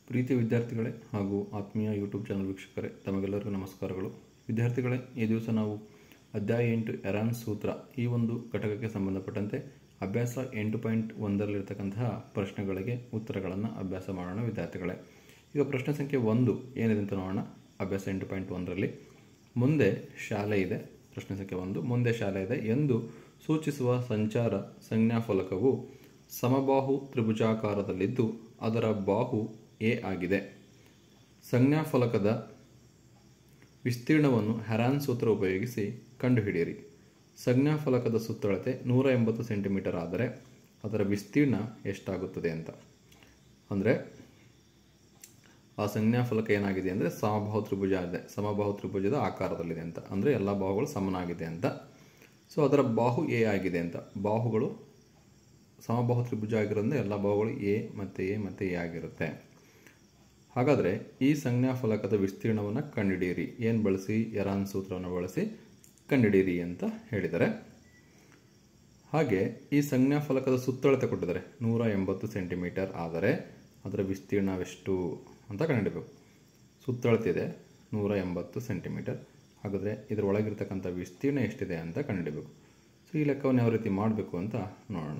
ಪ್ರೀತಿ ವಿದ್ಯಾರ್ಥಿಗಳೇ ಹಾಗೂ ಆತ್ಮೀಯ ಯೂಟ್ಯೂಬ್ ಚಾನಲ್ ವೀಕ್ಷಕರೇ, ತಮಗೆಲ್ಲರಿಗೂ ನಮಸ್ಕಾರಗಳು. ವಿದ್ಯಾರ್ಥಿಗಳೇ, ಈ ದಿವಸ ನಾವು ಅಧ್ಯಾಯ 8 ಎರಾನ್ ಸೂತ್ರ ಈ ಒಂದು ಘಟಕಕ್ಕೆ ಸಂಬಂಧಪಟ್ಟಂತೆ ಅಭ್ಯಾಸ 8.1ರಲ್ಲಿರ್ತಕ್ಕಂತಹ ಪ್ರಶ್ನೆಗಳಿಗೆ ಉತ್ತರಗಳನ್ನು ಅಭ್ಯಾಸ ಮಾಡೋಣ. ವಿದ್ಯಾರ್ಥಿಗಳೇ, ಈಗ ಪ್ರಶ್ನೆ ಸಂಖ್ಯೆ 1 ಏನಿದೆ ಅಂತ ನೋಡೋಣ. ಅಭ್ಯಾಸ 8.1ರಲ್ಲಿ ಮುಂದೆ ಶಾಲೆ ಇದೆ. ಪ್ರಶ್ನೆ ಸಂಖ್ಯೆ 1, ಮುಂದೆ ಶಾಲೆ ಇದೆ ಎಂದು ಸೂಚಿಸುವ ಸಂಚಾರ ಸಂಜ್ಞಾಫಲಕವು ಸಮಬಾಹು ತ್ರಿಭುಜಾಕಾರದಲ್ಲಿದ್ದು ಅದರ ಬಾಹು ಎ ಆಗಿದೆ. ಸಂಜ್ಞಾಫಲಕದ ವಿಸ್ತೀರ್ಣವನ್ನು ಹೆರಾನ್ ಸೂತ್ರ ಉಪಯೋಗಿಸಿ ಕಂಡುಹಿಡಿಯಿರಿ. ಸಂಜ್ಞಾಫಲಕದ ಸುತ್ತಳತೆ 180 ಸೆಂಟಿಮೀಟರ್ ಆದರೆ ಅದರ ವಿಸ್ತೀರ್ಣ ಎಷ್ಟಾಗುತ್ತದೆ ಅಂತ. ಅಂದರೆ ಆ ಸಂಜ್ಞಾಫಲಕ ಏನಾಗಿದೆ ಅಂದರೆ ಸಮಬಾಹು ತ್ರಿಭುಜ ಇದೆ, ಸಮಬಾಹು ತ್ರಿಭುಜದ ಆಕಾರದಲ್ಲಿದೆ ಅಂತ, ಅಂದರೆ ಎಲ್ಲ ಬಾಹುಗಳು ಸಮನಾಗಿದೆ ಅಂತ. ಸೊ ಅದರ ಬಾಹು ಎ ಆಗಿದೆ ಅಂತ. ಬಾಹುಗಳು ಸಮಬಾಹು ತ್ರಿಭುಜ ಆಗಿರೋದ್ರಿಂದ ಎಲ್ಲ ಬಾಹುಗಳು ಎ ಮತ್ತು ಎ ಆಗಿರುತ್ತೆ. ಹಾಗಾದರೆ ಈ ಸಂಜ್ಞಾಫಲಕದ ವಿಸ್ತೀರ್ಣವನ್ನು ಕಂಡುಹಿಡಿಯಿರಿ. ಏನು ಬಳಸಿ? ಎರಾನ್ ಸೂತ್ರವನ್ನು ಬಳಸಿ ಕಂಡುಹಿಡಿಯಿರಿ ಅಂತ ಹೇಳಿದ್ದಾರೆ. ಹಾಗೆ ಈ ಸಂಜ್ಞಾಫಲಕದ ಸುತ್ತಳತೆ ಕೊಟ್ಟಿದ್ದಾರೆ 180 ಸೆಂಟಿಮೀಟರ್ ಆದರೆ ಅದರ ವಿಸ್ತೀರ್ಣವೆಷ್ಟು ಅಂತ ಕಂಡುಹಿಡಬೇಕು. ಸುತ್ತಳತೆ ಇದೆ 180 ಸೆಂಟಿಮೀಟರ್. ಹಾಗಾದರೆ ಇದರೊಳಗಿರ್ತಕ್ಕಂಥ ವಿಸ್ತೀರ್ಣ ಎಷ್ಟಿದೆ ಅಂತ ಕಂಡುಹಿಡಬೇಕು. ಸೊ ಈ ಲೆಕ್ಕವನ್ನು ಯಾವ ರೀತಿ ಮಾಡಬೇಕು ಅಂತ ನೋಡೋಣ.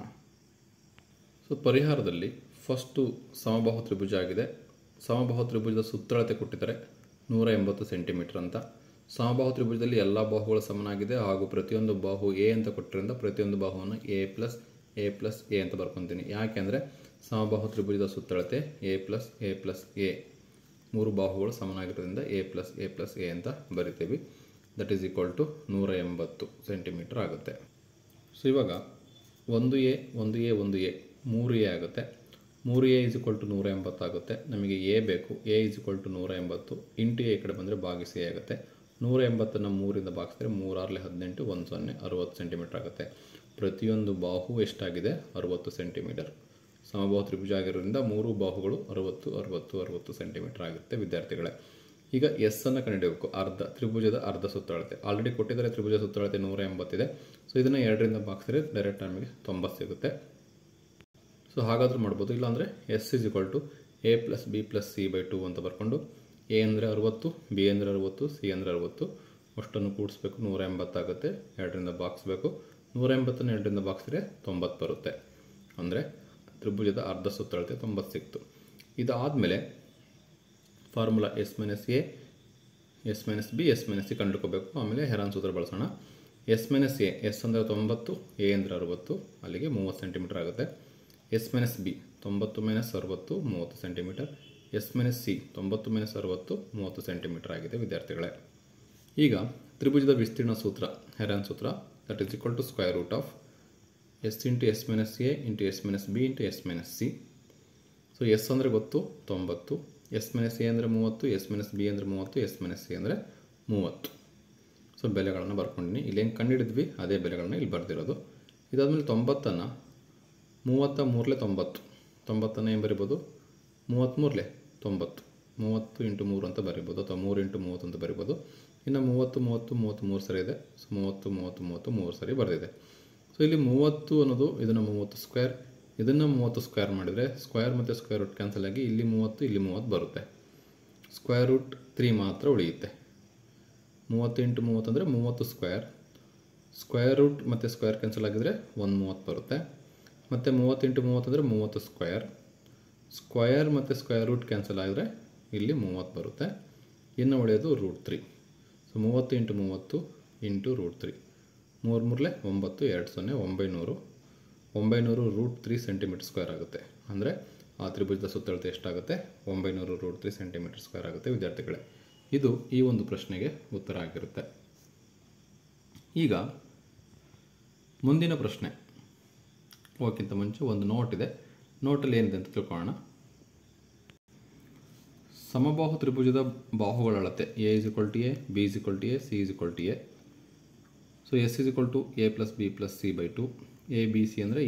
ಸೊ ಪರಿಹಾರದಲ್ಲಿ ಫಸ್ಟು ಸಮಬಾಹು ತ್ರಿಭುಜ ಆಗಿದೆ. ಸಮಬಾಹು ತ್ರಿಭುಜದ ಸುತ್ತಳತೆ ಕೊಟ್ಟಿದ್ದಾರೆ 180 ಸೆಂಟಿಮೀಟರ್ ಅಂತ. ಸಮಬಾಹು ತ್ರಿಭುಜದಲ್ಲಿ ಎಲ್ಲ ಬಾಹುಗಳು ಸಮನಾಗಿದೆ ಹಾಗೂ ಪ್ರತಿಯೊಂದು ಬಾಹು ಎ ಅಂತ ಕೊಟ್ಟಿರೋದ್ರಿಂದ ಪ್ರತಿಯೊಂದು ಬಾಹುವನ್ನು ಎ ಪ್ಲಸ್ ಎ ಅಂತ ಬರ್ಕೊತೀನಿ. ಯಾಕೆಂದರೆ ಸಮಬಾಹು ತ್ರಿಭುಜದ ಸುತ್ತಳತೆ ಎ ಪ್ಲಸ್ ಎ, ಮೂರು ಬಾಹುಗಳು ಸಮನಾಗಿರೋದ್ರಿಂದ ಎ ಪ್ಲಸ್ ಎ ಅಂತ ಬರಿತೀವಿ. That is equal to 180 centimetre ಆಗುತ್ತೆ. ಸೊ ಇವಾಗ 1a 3a ಆಗುತ್ತೆ. 3a ಈಸ್ ಈಕ್ವಲ್ ಟು 180 ಆಗುತ್ತೆ. ನಮಗೆ ಎ ಬೇಕು. A is equal to 180 into A ಕಡೆ ಬಂದರೆ ಭಾಗಿಸಿ ಎ ಆಗುತ್ತೆ. 180ನ್ನು 3ರಿಂದ ಭಾಗಿಸಿದ್ರೆ 3 6 18 1 0 60 ಸೆಂಟಿಮೀಟರ್ ಆಗುತ್ತೆ. ಪ್ರತಿಯೊಂದು ಬಾಹು ಎಷ್ಟಾಗಿದೆ? 60 ಸೆಂಟಿಮೀಟರ್. ಸಮಬಾಹು ತ್ರಿಭುಜ ಆಗಿರೋದ್ರಿಂದ ಮೂರು ಬಾಹುಗಳು 60 ಸೆಂಟಿಮೀಟರ್ ಆಗುತ್ತೆ. ವಿದ್ಯಾರ್ಥಿಗಳೇ, ಈಗ ಎಸ್ ಅನ್ನು ಕಂಡುಹಿಡಬೇಕು. ತ್ರಿಭುಜದ ಅರ್ಧ ಸುತ್ತಳತೆ ಆಲ್ರೆಡಿ ಕೊಟ್ಟಿದ್ದಾರೆ. ತ್ರಿಭುಜ ಸುತ್ತಳತೆ 180 ಇದೆ. ಸೊ ಇದನ್ನು 2ರಿಂದ ಭಾಗಿಸಿದ್ರೆ ಡೈರೆಕ್ಟ್ ನಮಗೆ 90 ಸಿಗುತ್ತೆ. ಸೊ ಹಾಗಾದರೂ ಮಾಡ್ಬೋದು. ಇಲ್ಲಾಂದರೆ S is equal to A plus B plus C by 2 ಅಂತ ಬರ್ಕೊಂಡು ಎ ಅಂದರೆ 60, ಬಿ ಅಂದರೆ 60, ಸಿ ಅಂದರೆ 60 ಅಷ್ಟನ್ನು ಕೂಡಿಸ್ಬೇಕು. 180 ಆಗುತ್ತೆ. 2ರಿಂದ ಭಾಗಿಸ್ಬೇಕು. 180ನ್ನು 2ರಿಂದ ಭಾಗಿಸಿದ್ರೆ 90 ಬರುತ್ತೆ. ಅಂದರೆ ತ್ರಿಭುಜದ ಅರ್ಧ ಸುತ್ತಳತೆ 90 ಸಿಕ್ತು. ಇದಾದಮೇಲೆ formula S minus A, S minus B, S minus C ಕಂಡುಕೋಬೇಕು. ಆಮೇಲೆ ಹೆರಾನ್ ಸೂತ್ರ ಬಳಸೋಣ. ಎಸ್ ಮೈನಸ್ ಎ, ಎಸ್ ಅಂದರೆ 90, ಎ ಅಂದರೆ 60, ಅಲ್ಲಿಗೆ 30 ಸೆಂಟಿಮೀಟರ್ ಆಗುತ್ತೆ. S minus B 90 minus 60 30 centimetre. S minus C 90 minus 60 30 centimetre ಆಗಿದೆ. ವಿದ್ಯಾರ್ಥಿಗಳೇ, ಈಗ ತ್ರಿಭುಜದ ವಿಸ್ತೀರ್ಣ ಸೂತ್ರ ಹೆರಾನ್ ಸೂತ್ರ that is equal to square root of S into S minus A into S minus B into S minus C. So S ಅಂದರೆ ಗೊತ್ತು 90, S minus A ಅಂದರೆ 30, ಎಸ್ ಮೈನಸ್ ಬಿ ಅಂದರೆ 30, ಎಸ್ ಮೈನಸ್ ಸಿ ಅಂದರೆ 30. So ಬೆಲೆಗಳನ್ನು ಬರ್ಕೊಂಡಿನಿ. ಇಲ್ಲಿ ಹೆಂಗೆ ಕಂಡುಹಿಡಿದ್ವಿ ಅದೇ ಬೆಲೆಗಳನ್ನ ಇಲ್ಲಿ ಬರೆದಿರೋದು. ಇದಾದಮೇಲೆ 90ನ್ನು 33 90, 90ನ್ನು ಏನು ಬರಿಬೋದು? 33 90, 30 ಇಂಟು 3 ಅಂತ ಬರಿಬೋದು, ಅಥವಾ 3 ಇಂಟು 30 ಅಂತ ಬರಿಬೋದು. ಇನ್ನು 30 ಸರಿ ಇದೆ. ಸೊ 30 3 ಸರಿ ಬರೆದಿದೆ. ಸೊ ಇಲ್ಲಿ 30 ಅನ್ನೋದು ಇದನ್ನು 30 ಸ್ಕ್ವೇರ್, ಇದನ್ನು 30 ಸ್ಕ್ವೇರ್ ಮಾಡಿದರೆ ಸ್ಕ್ವೇರ್ ಮತ್ತು ಸ್ಕ್ವೇರ್ ರೂಟ್ ಕ್ಯಾನ್ಸಲ್ ಆಗಿ ಇಲ್ಲಿ 30 ಇಲ್ಲಿ 30 ಬರುತ್ತೆ. ಸ್ಕ್ವೇರ್ ರೂಟ್ 3 ಮಾತ್ರ ಉಳಿಯುತ್ತೆ. 30 ಇಂಟು 30 ಅಂದರೆ 30 ಸ್ಕ್ವೇರ್. ಸ್ಕ್ವೇರ್ ರೂಟ್ ಮತ್ತು ಸ್ಕ್ವೇರ್ ಕ್ಯಾನ್ಸಲ್ ಆಗಿದರೆ 130 ಬರುತ್ತೆ. ಮತ್ತು 30 ಇಂಟು 30 ಅಂದರೆ 30 ಸ್ಕ್ವೇರ್. ಸ್ಕ್ವೇರ್ ಮತ್ತು ಸ್ಕ್ವೇರ್ ರೂಟ್ ಕ್ಯಾನ್ಸಲ್ ಆಗಿದ್ರೆ ಇಲ್ಲಿ 30 ಬರುತ್ತೆ. ಇನ್ನು ಉಳಿಯೋದು root 3. So 30 into 30 into root 3, 3 9 2 0 900 root 3 centimetre square ಆಗುತ್ತೆ. ಅಂದರೆ ಆ ತ್ರಿಭುಜದ ಸುತ್ತಳತೆ ಎಷ್ಟಾಗುತ್ತೆ? 900 ರೂಟ್ 3 ಸೆಂಟಿಮೀಟರ್ ಸ್ಕ್ವೇರ್ ಆಗುತ್ತೆ. ವಿದ್ಯಾರ್ಥಿಗಳೇ, ಇದು ಈ ಒಂದು ಪ್ರಶ್ನೆಗೆ ಉತ್ತರ ಆಗಿರುತ್ತೆ. ಈಗ ಮುಂದಿನ ಪ್ರಶ್ನೆ ಹೋಗೋಕ್ಕಿಂತ ಮುಂಚೆ ಒಂದು ನೋಟ್ ಇದೆ. ನೋಟಲ್ಲಿ ಏನಿದೆ ಅಂತ ತಿಳ್ಕೊಳ್ಳೋಣ. ಸಮಬಾಹು ತ್ರಿಭುಜದ ಬಾಹುಗಳ ಅಳತೆ A is equal to A, B is equal to A, C is equal to A. So S is equal to A plus B plus C by 2. A B C ಅಂದರೆ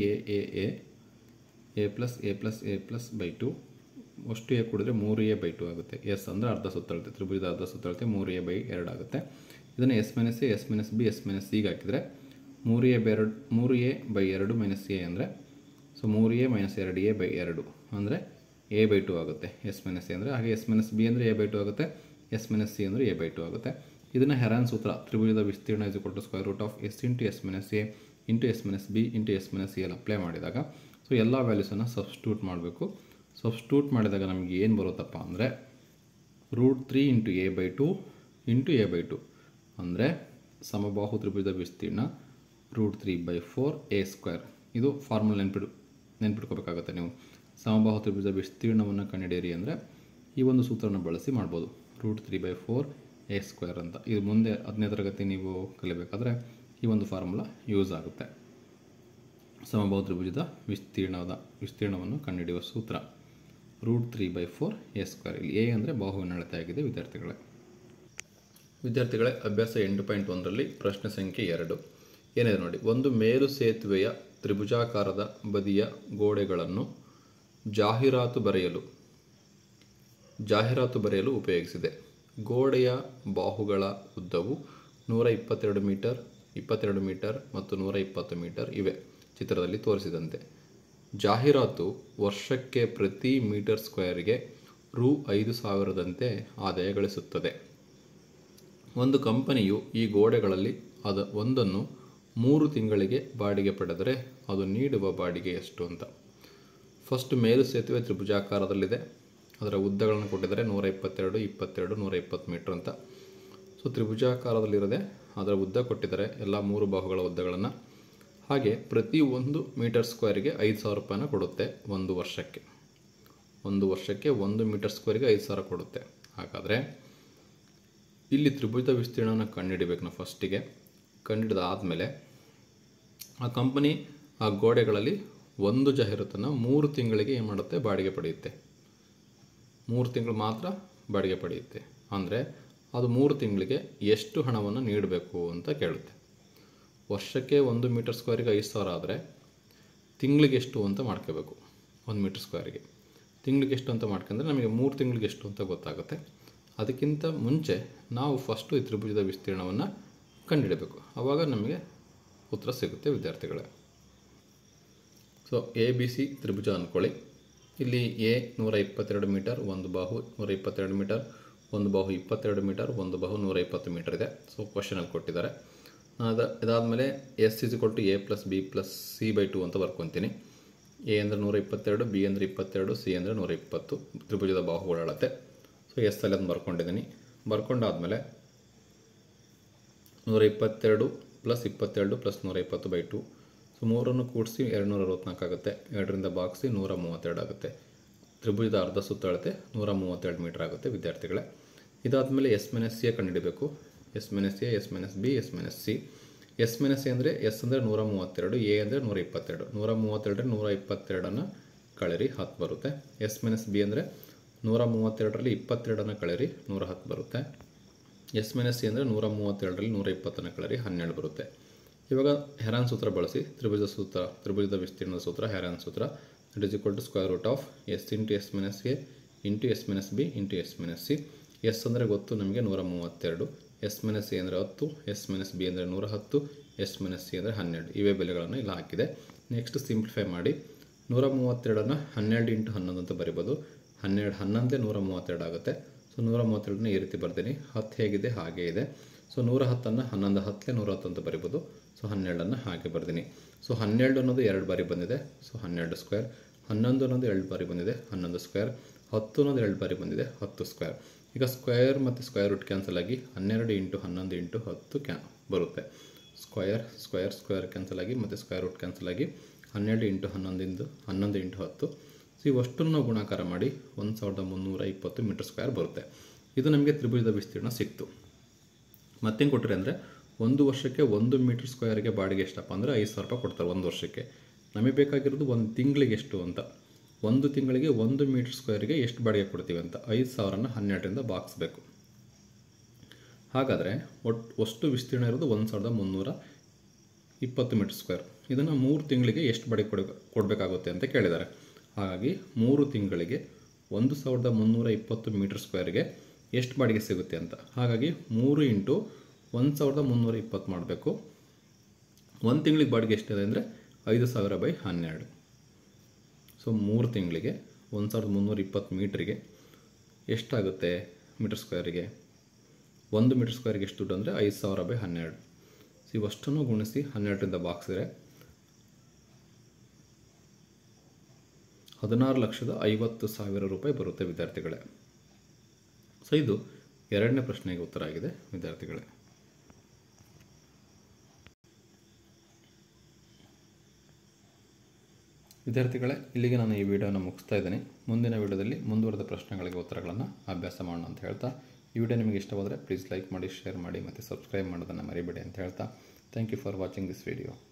ಎ ಪ್ಲಸ್ ಬೈ 2. ಅಷ್ಟು A ಕೂಡಿದ್ರೆ 3a by 2 ಆಗುತ್ತೆ. S ಅಂದರೆ ಅರ್ಧ ಸುತ್ತಳತೆ, ತ್ರಿಭುಜದ ಅರ್ಧ ಸುತ್ತಳತೆ 3a by 2 ಆಗುತ್ತೆ. ಇದನ್ನು S minus A, S minus B, S minus ಸಿಗೆ ಹಾಕಿದರೆ 3a ಬೈ 2 ಮೈನಸ್ ಎ ಅಂದರೆ so 3a minus 2a by 2 ಅಂದರೆ a/2 ಆಗುತ್ತೆ. s - a ಅಂದರೆ ಹಾಗೆ s - b ಅಂದರೆ a/2 ಆಗುತ್ತೆ. s - c ಅಂದರೆ a/2 ಆಗುತ್ತೆ. ಇದನ್ನು ಹೆರಾನ್ ಸೂತ್ರ ತ್ರಿಭುಜದ ವಿಸ್ತೀರ್ಣ = s × s - a × s - b × s - c ಅಲ್ಲಿ ಅಪ್ಲೈ ಮಾಡಿದಾಗ ಸೊ ಎಲ್ಲ ವ್ಯಾಲ್ಯೂಸನ್ನು ಸಬ್ಸ್ಟಿಟ್ಯೂಟ್ ಮಾಡಬೇಕು. ಸಬ್ಸ್ಟಿಟ್ಯೂಟ್ ಮಾಡಿದಾಗ ನಮಗೆ ಏನು ಬರುತ್ತಪ್ಪ ಅಂದರೆ √3 × a/2 × a/2 ಅಂದರೆ ಸಮಬಾಹು ತ್ರಿಭುಜದ ವಿಸ್ತೀರ್ಣ √3/4 a². ಇದು ಫಾರ್ಮುಲಾ ನೆನ್ಪಿಟ್ಕೋಬೇಕಾಗುತ್ತೆ ನೀವು. ಸಮಬಾಹು ತ್ರಿಭುಜದ ವಿಸ್ತೀರ್ಣವನ್ನು ಕಂಡುಹಿಡಿಯಿರಿ ಅಂದರೆ ಈ ಒಂದು ಸೂತ್ರವನ್ನು ಬಳಸಿ ಮಾಡ್ಬೋದು. √3/4 a² ಅಂತ. ಇದು ಮುಂದೆ 10ನೇ ತರಗತಿ ನೀವು ಕಲಿಬೇಕಾದ್ರೆ ಈ ಒಂದು ಫಾರ್ಮುಲಾ ಯೂಸ್ ಆಗುತ್ತೆ. ಸಮಬಾಹು ತ್ರಿಭುಜದ ವಿಸ್ತೀರ್ಣವನ್ನು ಕಂಡುಹಿಡಿಯುವ ಸೂತ್ರ √3/4 a². ಇಲ್ಲಿ a ಅಂದರೆ ಬಾಹುವಿನ ಅಳತೆ ಆಗಿದೆ ವಿದ್ಯಾರ್ಥಿಗಳೇ. ಅಭ್ಯಾಸ 8.1ರಲ್ಲಿ ಪ್ರಶ್ನೆ ಸಂಖ್ಯೆ 2 ಏನಿದೆ ನೋಡಿ. ಒಂದು ಮೇಲು ಸೇತುವೆಯ ತ್ರಿಭುಜಾಕಾರದ ಬದಿಯ ಗೋಡೆಗಳನ್ನು ಜಾಹೀರಾತು ಬರೆಯಲು ಉಪಯೋಗಿಸಿದೆ. ಗೋಡೆಯ ಬಾಹುಗಳ ಉದ್ದವು 122 ಮೀಟರ್, 22 ಮೀಟರ್ ಮತ್ತು 120 ಮೀಟರ್ ಇವೆ ಚಿತ್ರದಲ್ಲಿ ತೋರಿಸಿದಂತೆ. ಜಾಹೀರಾತು ವರ್ಷಕ್ಕೆ ಪ್ರತಿ ಮೀಟರ್ ಸ್ಕ್ವೇರ್ಗೆ ರೂ. 5,000ದಂತೆ ಆದಾಯ ಗಳಿಸುತ್ತದೆ. ಒಂದು ಕಂಪನಿಯು ಈ ಗೋಡೆಗಳಲ್ಲಿ ಒಂದನ್ನು 3 ತಿಂಗಳಿಗೆ ಬಾಡಿಗೆ ಪಡೆದರೆ ಅದು ನೀಡುವ ಬಾಡಿಗೆ ಎಷ್ಟು ಅಂತ. ಫಸ್ಟ್ ಮೇಲು ಸೇತುವೆ ತ್ರಿಭುಜಾಕಾರದಲ್ಲಿದೆ. ಅದರ ಉದ್ದಗಳನ್ನು ಕೊಟ್ಟಿದ್ದಾರೆ 122, 22, 120 ಮೀಟರ್ ಅಂತ. ಸೊ ತ್ರಿಭುಜಾಕಾರದಲ್ಲಿರದೆ ಅದರ ಉದ್ದ ಕೊಟ್ಟಿದ್ದಾರೆ, ಎಲ್ಲ 3 ಬಾಹುಗಳ ಉದ್ದಗಳನ್ನು. ಹಾಗೆ ಪ್ರತಿ 1 ಮೀಟರ್ ಸ್ಕ್ವೇರ್ಗೆ 5,000 ರೂಪಾಯಿನ ಕೊಡುತ್ತೆ ಒಂದು ವರ್ಷಕ್ಕೆ. 1 ಮೀಟರ್ ಸ್ಕ್ವೇರ್ಗೆ 5,000 ಕೊಡುತ್ತೆ. ಹಾಗಾದರೆ ಇಲ್ಲಿ ತ್ರಿಭುಜದ ವಿಸ್ತೀರ್ಣವನ್ನು ಕಂಡುಹಿಡಿಬೇಕು ನಾವು. ಫಸ್ಟಿಗೆ ಕಂಡುಹಿಡಿದಾದಮೇಲೆ ಆ ಕಂಪನಿ ಆ ಗೋಡೆಗಳಲ್ಲಿ ಒಂದು ಜಾಹೀರಾತನ್ನು 3 ತಿಂಗಳಿಗೆ ಏನು ಮಾಡುತ್ತೆ, ಬಾಡಿಗೆ ಪಡೆಯುತ್ತೆ. 3 ತಿಂಗಳು ಮಾತ್ರ ಬಾಡಿಗೆ ಪಡೆಯುತ್ತೆ. ಅಂದರೆ ಅದು 3 ತಿಂಗಳಿಗೆ ಎಷ್ಟು ಹಣವನ್ನು ನೀಡಬೇಕು ಅಂತ ಕೇಳುತ್ತೆ. ವರ್ಷಕ್ಕೆ 1 ಮೀಟರ್ ಸ್ಕ್ವೇರಿಗೆ 5,000 ಆದರೆ ತಿಂಗಳಿಗೆ ಎಷ್ಟು ಅಂತ ಮಾಡ್ಕೋಬೇಕು. 1 ಮೀಟರ್ ಸ್ಕ್ವೇರಿಗೆ ತಿಂಗಳಿಗೆ ಎಷ್ಟು ಅಂತ ಮಾಡ್ಕೊಂಡ್ರೆ ನಮಗೆ 3 ತಿಂಗಳಿಗೆ ಎಷ್ಟು ಅಂತ ಗೊತ್ತಾಗುತ್ತೆ. ಅದಕ್ಕಿಂತ ಮುಂಚೆ ನಾವು ಫಸ್ಟು ಈ ತ್ರಿಭುಜದ ವಿಸ್ತೀರ್ಣವನ್ನು ಕಂಡುಹಿಡಬೇಕು. ಆವಾಗ ನಮಗೆ ಉತ್ತರ ಸಿಗುತ್ತೆ ವಿದ್ಯಾರ್ಥಿಗಳೇ. ಸೊ ABC ತ್ರಿಭುಜ ಅಂದ್ಕೊಳ್ಳಿ. ಇಲ್ಲಿ A 122 ಮೀಟರ್, ಒಂದು ಬಾಹು 122 ಮೀಟರ್, ಒಂದು ಬಾಹು 22 ಮೀಟರ್, ಒಂದು ಬಾಹು 120 ಮೀಟರ್ ಇದೆ. ಸೊ ಕ್ವಶನಲ್ಲಿ ಕೊಟ್ಟಿದ್ದಾರೆ. ಇದಾದಮೇಲೆ S = A + B + C/2 ಅಂತ ಬರ್ಕೊತೀನಿ. A ಅಂದರೆ 122, B ಅಂದರೆ 22, C ಅಂದರೆ 120 ತ್ರಿಭುಜದ ಬಾಹುಗಳ ಅಳತೆ. ಸೊ S ಅಲ್ಲಿ ಅದನ್ನು ಬರ್ಕೊಂಡಿದ್ದೀನಿ. ಬರ್ಕೊಂಡಾದಮೇಲೆ 122 + 22 + 120/2. ಸೊ 3 ಕೂಡಿಸಿ 264 ಆಗುತ್ತೆ. 2ರಿಂದ ಭಾಗಿಸಿ 132 ಆಗುತ್ತೆ. ತ್ರಿಭುಜದ ಅರ್ಧ ಸುತ್ತಳತೆ 132 ಮೀಟರ್ ಆಗುತ್ತೆ ವಿದ್ಯಾರ್ಥಿಗಳೇ. ಇದಾದಮೇಲೆ S - A ಕಂಡುಹಿಡಬೇಕು. S - A, S - B, S - C. S - A ಅಂದರೆ S ಅಂದರೆ 132, A ಅಂದರೆ 122. 132ರಲ್ಲಿ 122 ಕಳೆರಿ 10 ಬರುತ್ತೆ. S - B ಅಂದರೆ 132ರಲ್ಲಿ 22 ಕಳೆರಿ 110 ಬರುತ್ತೆ. S - C ಅಂದರೆ 132ರಲ್ಲಿ 120 ಕಳೆರಿ 12 ಬರುತ್ತೆ. ಇವಾಗ ಹೆರಾನ್ ಸೂತ್ರ ಬಳಸಿ ತ್ರಿಭುಜದ ವಿಸ್ತೀರ್ಣದ ಸೂತ್ರ ಹೆರಾನ್ ಸೂತ್ರ = S × S × S - A × S - B × S - C. S ಅಂದರೆ ಗೊತ್ತು ನಮಗೆ 132, S - C ಅಂದರೆ 10, S - B ಅಂದರೆ 110, S - C ಅಂದರೆ 12. ಇವೇ ಬೆಲೆಗಳನ್ನು ಇಲ್ಲಿ ಹಾಕಿದೆ. ನೆಕ್ಸ್ಟ್ ಸಿಂಪ್ಲಿಫೈ ಮಾಡಿ 132ನ್ನು 12 × 11 ಅಂತ ಬರಿಬೋದು. 12 11 132 ಆಗುತ್ತೆ. ಸೊ 132ನ ಈ ರೀತಿ ಬರ್ತೀನಿ. 10 ಹೇಗಿದೆ ಹಾಗೇ ಇದೆ. ಸೊ 110ನ್ನು 11 10 110 ಅಂತ ಬರಿಬೋದು. ಸೊ 12ನ್ನು ಹಾಗೆ ಬರ್ತೀನಿ. ಸೊ 12 ಅನ್ನೋದು 2 ಬಾರಿ ಬಂದಿದೆ. So 12 square. 11 ಅನ್ನೋದು 2 ಬಾರಿ ಬಂದಿದೆ. 11 ಸ್ಕ್ವೇರ್. 10 ಅನ್ನೋದು 2 ಬಾರಿ ಬಂದಿದೆ. 10 ಸ್ಕ್ವೇರ್. ಈಗ ಸ್ಕ್ವೇರ್ ಮತ್ತು ಸ್ಕ್ವೇರ್ ರೂಟ್ ಕ್ಯಾನ್ಸಲ್ ಆಗಿ 12 × 11 × 10 ಬರುತ್ತೆ. ಸ್ಕ್ವೇರ್ ಕ್ಯಾನ್ಸಲ್ ಆಗಿ ಮತ್ತು ಸ್ಕ್ವೇರ್ ರೂಟ್ ಕ್ಯಾನ್ಸಲ್ ಆಗಿ 12 × 11 × 10. ಸೊ ಇವಷ್ಟನ್ನು ನಾವು ಗುಣಾಕಾರ ಮಾಡಿ 1320 ಮೀಟರ್ ಸ್ಕ್ವೇರ್ ಬರುತ್ತೆ. ಇದು ನಮಗೆ ತ್ರಿಭುಜದ ವಿಸ್ತೀರ್ಣ ಸಿಕ್ತು. ಮತ್ತೇನು ಕೊಟ್ಟರೆ ಅಂದರೆ ಒಂದು ವರ್ಷಕ್ಕೆ 1 ಮೀಟರ್ ಸ್ಕ್ವೇರ್ಗೆ ಬಾಡಿಗೆ ಎಷ್ಟಪ್ಪ ಅಂದರೆ 5,000 ರೂಪಾಯಿ ಕೊಡ್ತಾರೆ ಒಂದು ವರ್ಷಕ್ಕೆ. ನಮಗೆ ಬೇಕಾಗಿರೋದು ಒಂದು ತಿಂಗಳಿಗೆ ಎಷ್ಟು ಅಂತ. ಒಂದು ತಿಂಗಳಿಗೆ 1 ಮೀಟರ್ ಸ್ಕ್ವೇರ್ಗೆ ಎಷ್ಟು ಬಾಡಿಗೆ ಕೊಡ್ತೀವಿ ಅಂತ 5,000ನ 12ರಿಂದ ಭಾಗಿಸ್ಬೇಕು. ಹಾಗಾದರೆ ಅಷ್ಟು ವಿಸ್ತೀರ್ಣ ಇರೋದು 1320 ಮೀಟರ್ ಸ್ಕ್ವೇರ್. ಇದನ್ನು 3 ತಿಂಗಳಿಗೆ ಎಷ್ಟು ಬಾಡಿಗೆ ಕೊಡಬೇಕಾಗುತ್ತೆ ಅಂತ ಕೇಳಿದ್ದಾರೆ. ಹಾಗಾಗಿ 3 ತಿಂಗಳಿಗೆ 1320 ಮೀಟರ್ ಸ್ಕ್ವೇರ್ಗೆ ಎಷ್ಟು ಬಾಡಿಗೆ ಸಿಗುತ್ತೆ ಅಂತ. ಹಾಗಾಗಿ 3 × 1320 ಮಾಡಬೇಕು. ಒಂದು ತಿಂಗಳಿಗೆ ಬಾಡಿಗೆ ಎಷ್ಟಿದೆ ಅಂದರೆ 5,000/12. ಸೊ 3 ತಿಂಗಳಿಗೆ 1320 ಮೀಟ್ರಿಗೆ ಎಷ್ಟಾಗುತ್ತೆ ಮೀಟರ್ ಸ್ಕ್ವೇರಿಗೆ? 1 ಮೀಟರ್ ಸ್ಕ್ವೇರಿಗೆ ಎಷ್ಟು ದುಡ್ಡು ಅಂದರೆ 5000/12. ಸೊ ಇವಷ್ಟನ್ನು ಗುಣಿಸಿ 12ರಿಂದ ಭಾಗಿಸಿದ್ರೆ 16,50,000 ರೂಪಾಯಿ ಬರುತ್ತೆ ವಿದ್ಯಾರ್ಥಿಗಳೇ. ಸೊ ಇದು 2ನೇ ಪ್ರಶ್ನೆಗೆ ಉತ್ತರ ಆಗಿದೆ ವಿದ್ಯಾರ್ಥಿಗಳೇ. ವಿದ್ಯಾರ್ಥಿಗಳೇ, ಇಲ್ಲಿಗೆ ನಾನು ಈ ವಿಡಿಯೋನ ಮುಗಿಸ್ತಾ ಇದ್ದೀನಿ. ಮುಂದಿನ ವಿಡಿಯೋದಲ್ಲಿ ಮುಂದುವರೆದ ಪ್ರಶ್ನೆಗಳಿಗೆ ಉತ್ತರಗಳನ್ನು ಅಭ್ಯಾಸ ಮಾಡೋಣ ಅಂತ ಹೇಳ್ತಾ, ಈ ವಿಡಿಯೋ ನಿಮಗೆ ಇಷ್ಟವಾದರೆ ಪ್ಲೀಸ್ ಲೈಕ್ ಮಾಡಿ, ಶೇರ್ ಮಾಡಿ ಮತ್ತು ಸಬ್ಸ್ಕ್ರೈಬ್ ಮಾಡೋದನ್ನು ಮರಿಬೇಡಿ ಅಂತ ಹೇಳ್ತಾ, thank you for watching this video.